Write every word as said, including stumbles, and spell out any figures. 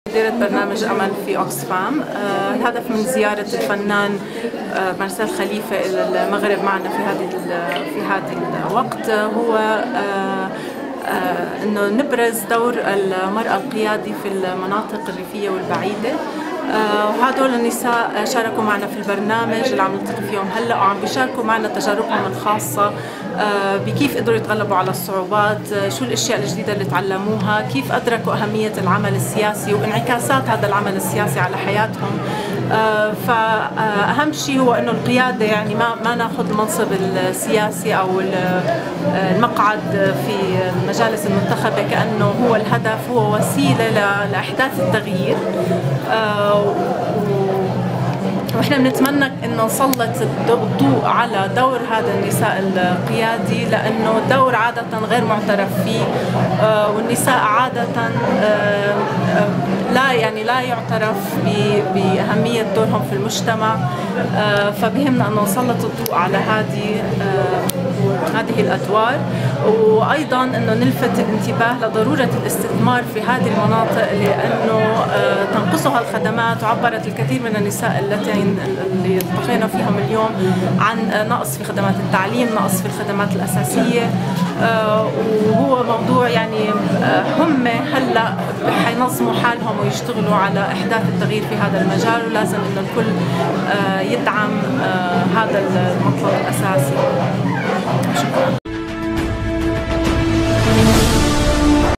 مديرة برنامج أمل في أوكسفام. آه الهدف من زيارة الفنان آه مارسيل خليفة إلى المغرب معنا في هذه في هذا الوقت هو آه آه إنه نبرز دور المرأة القيادي في المناطق الريفية والبعيدة. آه وهدول النساء شاركوا معنا في البرنامج اللي عم نلتقي فيهم هلا، وعم بيشاركوا معنا تجاربهم الخاصة آه بكيف قدروا يتغلبوا على الصعوبات، آه شو الاشياء الجديدة اللي تعلموها، كيف ادركوا اهمية العمل السياسي وانعكاسات هذا العمل السياسي على حياتهم. آه فاهم شيء هو انه القيادة يعني ما ما ناخذ المنصب السياسي او المقعد في المجالس المنتخبة كأنه هو الهدف، هو وسيلة لاحداث التغيير. آه واحنا بنتمنى انه نسلط الضوء على دور هذا النساء القيادي، لانه دور عاده غير معترف فيه، آه والنساء عاده آه لا يعني لا يعترف باهميه دورهم في المجتمع. آه فبهمنا انه نسلط الضوء على هذه آه هذه الادوار، وايضا انه نلفت الانتباه لضروره الاستثمار في هذه المناطق، لانه آه تنقصها الخدمات، وعبرت الكثير من النساء اللتين اللي التقينا فيهم اليوم عن نقص في خدمات التعليم، نقص في الخدمات الاساسيه. آه وهو موضوع يعني آه هم هلا حينظموا حالهم ويشتغلوا على احداث التغيير في هذا المجال، ولازم انه الكل آه يدعم آه هذا المطلب الاساسي. شكرا.